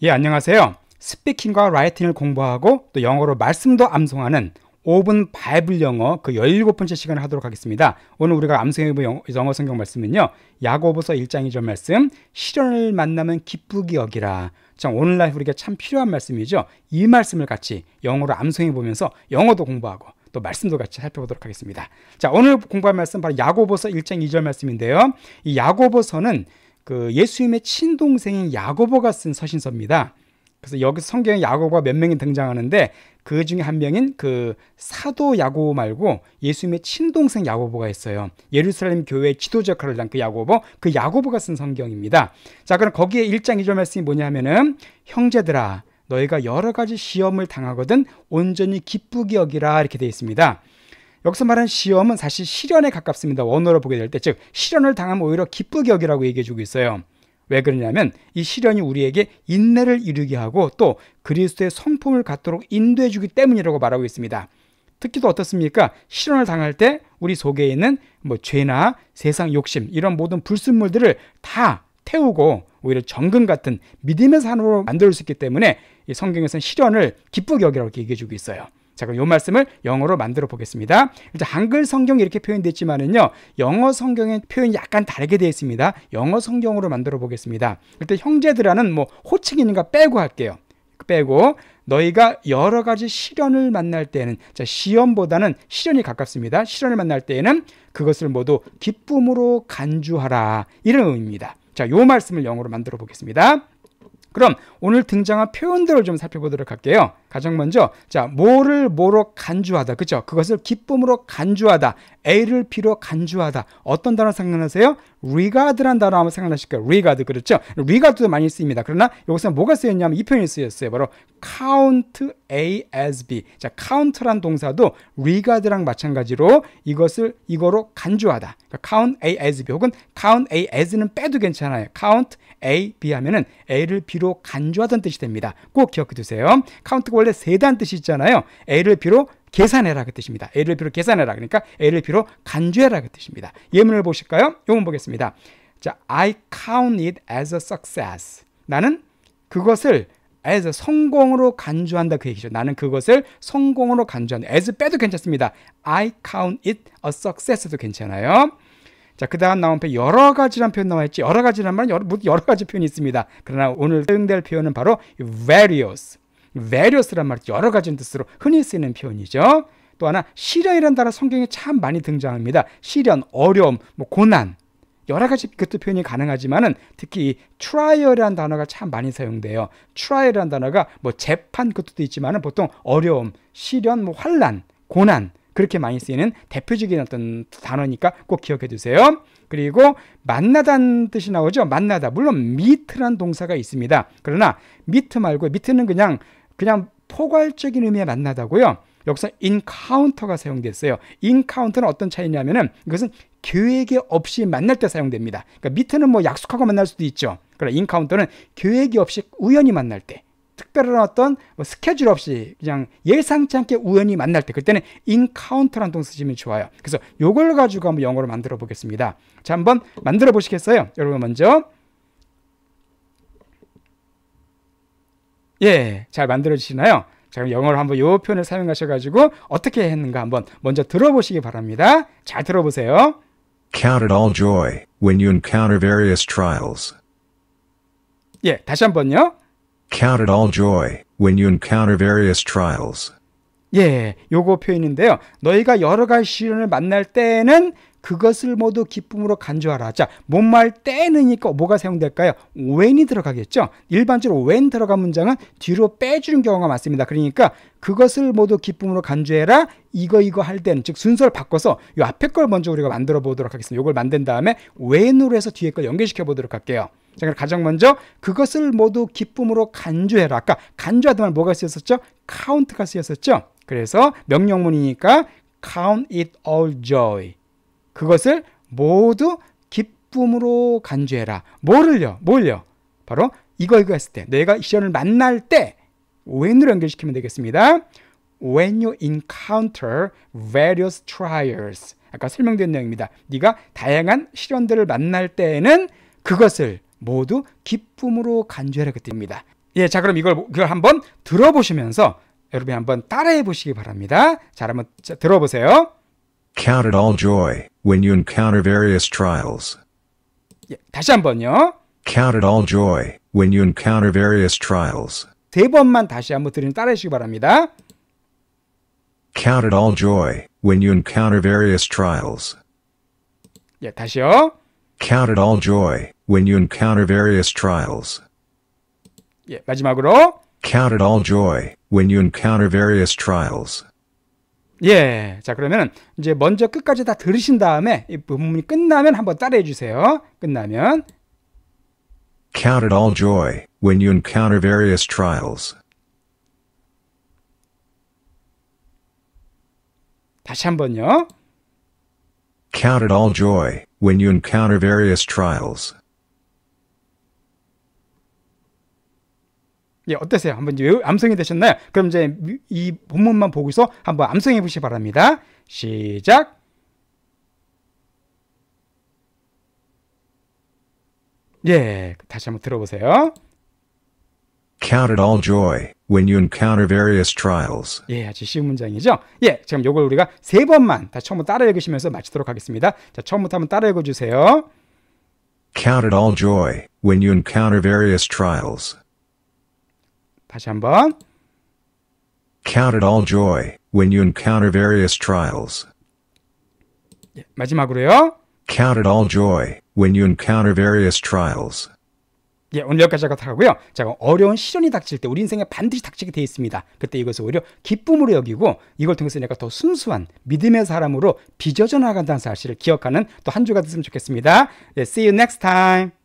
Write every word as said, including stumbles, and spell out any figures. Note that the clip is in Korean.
예, 안녕하세요. 스피킹과 라이팅을 공부하고 또 영어로 말씀도 암송하는 오 분 바이블 영어 그 열일곱 번째 시간을 하도록 하겠습니다. 오늘 우리가 암송해볼 영어, 영어 성경 말씀은요, 야고보서 일 장 이 절 말씀, 시련을 만나면 기쁘게 여기라. 참 오늘날 우리가 참 필요한 말씀이죠. 이 말씀을 같이 영어로 암송해 보면서 영어도 공부하고 또 말씀도 같이 살펴보도록 하겠습니다. 자, 오늘 공부할 말씀 바로 야고보서 일 장 이 절 말씀인데요. 이 야고보서는 그 예수님의 친동생인 야고보가 쓴 서신서입니다. 그래서 여기서 성경에 야고보가 몇 명이 등장하는데 그 중에 한 명인 그 사도 야고보 말고 예수님의 친동생 야고보가 있어요. 예루살렘 교회의 지도자 역할을 한 그 야고보, 그 야고보가 쓴 성경입니다. 자, 그럼 거기에 일 장 이 절 말씀이 뭐냐 하면은, 형제들아 너희가 여러 가지 시험을 당하거든 온전히 기쁘게 여기라, 이렇게 되어 있습니다. 여기서 말하는 시험은 사실 시련에 가깝습니다. 원어로 보게 될 때, 즉 시련을 당하면 오히려 기쁘게 여기라고 얘기해 주고 있어요. 왜 그러냐면 이 시련이 우리에게 인내를 이루게 하고 또 그리스도의 성품을 갖도록 인도해 주기 때문이라고 말하고 있습니다. 특히 또 어떻습니까? 시련을 당할 때 우리 속에 있는 뭐 죄나 세상 욕심, 이런 모든 불순물들을 다 태우고 오히려 정금 같은 믿음의 산으로 만들 수 있기 때문에 이 성경에서는 시련을 기쁘게 여기라고 얘기해 주고 있어요. 자, 그럼 이 말씀을 영어로 만들어 보겠습니다. 일단 한글 성경이 이렇게 표현됐지만은요, 영어 성경의 표현이 약간 다르게 되어 있습니다. 영어 성경으로 만들어 보겠습니다. 일단 형제들아는 뭐 호칭이니까 빼고 할게요. 빼고 너희가 여러 가지 시련을 만날 때에는, 자, 시험보다는 시련이 가깝습니다. 시련을 만날 때에는 그것을 모두 기쁨으로 간주하라, 이런 의미입니다. 자, 이 말씀을 영어로 만들어 보겠습니다. 그럼 오늘 등장한 표현들을 좀 살펴보도록 할게요. 가장 먼저, 자, 뭐를 뭐로 간주하다, 그죠? 그것을 기쁨으로 간주하다, A를 B로 간주하다. 어떤 단어 생각나세요? regard란 단어 한번 생각나실 거예요. regard, 그렇죠? regard도 많이 쓰입니다. 그러나 여기서 뭐가 쓰였냐면 이 표현이 쓰였어요. 바로 count A as B. 자, count란 동사도 regard랑 마찬가지로 이것을 이거로 간주하다. 그러니까 count A as B 혹은 count A as는 빼도 괜찮아요. count A, B 하면은 A를 B로 간주하던 뜻이 됩니다. 꼭 기억해 두세요. count가 원래 세다는 뜻이 있잖아요. A를 B로 계산해라, 그 뜻입니다. A를 B로 계산해라, 그러니까 A를 B로 간주해라, 그 뜻입니다. 예문을 보실까요? 요건 보겠습니다. 자, I count it as a success. 나는 그것을 as 성공으로 간주한다, 그 얘기죠. 나는 그것을 성공으로 간주한다. as 빼도 괜찮습니다. I count it a success도 괜찮아요. 자, 그 다음 나온 표현, 여러 가지란 표현 나와 있지. 여러 가지란 말은 여러, 여러 가지 표현이 있습니다. 그러나 오늘 사용될 표현은 바로 various. various란 말이 여러 가지 뜻으로 흔히 쓰이는 표현이죠. 또 하나, 시련이라는 단어 성경에 참 많이 등장합니다. 시련, 어려움, 뭐 고난, 여러 가지 그것도 표현이 가능하지만은 특히 이 trial이라는 단어가 참 많이 사용돼요. trial이라는 단어가 뭐 재판 그것도 있지만은 보통 어려움, 시련, 뭐 환난, 고난, 그렇게 많이 쓰이는 대표적인 어떤 단어니까 꼭 기억해 두세요. 그리고 만나다는 뜻이 나오죠. 만나다. 물론 meet란 동사가 있습니다. 그러나 meet 말고, meet는 그냥 그냥 포괄적인 의미의 만나다고요. 여기서 encounter가 사용됐어요. encounter는 어떤 차이냐면은 이것은 계획이 없이 만날 때 사용됩니다. 그러니까 meet는 뭐 약속하고 만날 수도 있죠. 그러나 encounter는 계획이 없이 우연히 만날 때, 특별한 어떤 뭐 스케줄 없이 그냥 예상치 않게 우연히 만날 때, 그때는 encounter라는 동사 쓰시면 좋아요. 그래서 요걸 가지고 한번 영어로 만들어 보겠습니다. 자, 한번 만들어 보시겠어요? 여러분 먼저. 예, 잘 만들어 주시나요? 자, 그럼 영어로 한번 요 표현을 사용하셔가지고 어떻게 했는가 한번 먼저 들어보시기 바랍니다. 잘 들어보세요. Count it all joy when you encounter various trials. 예, 다시 한번요. Count it all joy when you encounter various trials. 예, 요거 표현인데요. 너희가 여러 가지 시련을 만날 때는 그것을 모두 기쁨으로 간주하라. 자, 못말 때는이니까 뭐가 사용될까요? when이 들어가겠죠. 일반적으로 when 들어간 문장은 뒤로 빼주는 경우가 많습니다. 그러니까 그것을 모두 기쁨으로 간주해라, 이거 이거 할 때는, 즉 순서를 바꿔서 이 앞에 걸 먼저 우리가 만들어 보도록 하겠습니다. 이걸 만든 다음에 when으로 해서 뒤에 걸 연결시켜 보도록 할게요. 자, 그럼 가장 먼저 그것을 모두 기쁨으로 간주해라. 아까 간주하던 말 뭐가 쓰였었죠? count가 쓰였었죠. 그래서 명령문이니까 count it all joy. 그것을 모두 기쁨으로 간주해라. 뭐를요? 뭘요? 바로 이거 이거 했을 때, 내가 시련을 만날 때 when으로 연결시키면 되겠습니다. When you encounter various trials. 아까 설명된 내용입니다. 네가 다양한 시련들을 만날 때에는 그것을 모두 기쁨으로 간주하라, 그 뜻입니다. 예, 자 그럼 이걸 이걸 한번 들어보시면서 여러분이 한번 따라해 보시기 바랍니다. 자, 한번 자, 들어보세요. Count it all joy when you encounter various trials. 예, 다시 한번요. Count it all joy when you encounter various trials. 세 번만 다시 한번 들으면 따라해 주시기 바랍니다. Count it all joy when you encounter various trials. 예, 다시요. Count it all joy when you encounter various trials. 예, 마지막으로. Count it all joy when you encounter various trials. 예, 자 그러면 이제 먼저 끝까지 다 들으신 다음에 이 부분이 끝나면 한번 따라해 주세요. 끝나면 Count it all joy when you encounter various trials. 다시 한번요. Count it all joy when you encounter various trials. 예, 어떠세요? 한번 이제 암송이 되셨나요? 그럼 이제 이 본문만 보고서 한번 암송해 보시기 바랍니다. 시작. 예, 다시 한번 들어보세요. Count it all joy when you encounter various trials. 예, 아주 쉬운 문장이죠. 예, 지금 요걸 우리가 세 번만 다시 처음부터 따라 읽으시면서 마치도록 하겠습니다. 자, 처음부터 한번 따라 읽어주세요. Count it all joy when you encounter various trials. 다시 한번. Count it all joy when you encounter various trials. 예, 마지막으로요. Count it all joy when you encounter various trials. 예, 오늘 여기까지 하고요. 자, 어려운 시련이 닥칠 때 우리 인생에 반드시 닥치게 되어 있습니다. 그때 이것을 오히려 기쁨으로 여기고 이걸 통해서 내가 더 순수한 믿음의 사람으로 빚어져 나간다는 사실을 기억하는 또 한 주가 됐으면 좋겠습니다. 예, see you next time.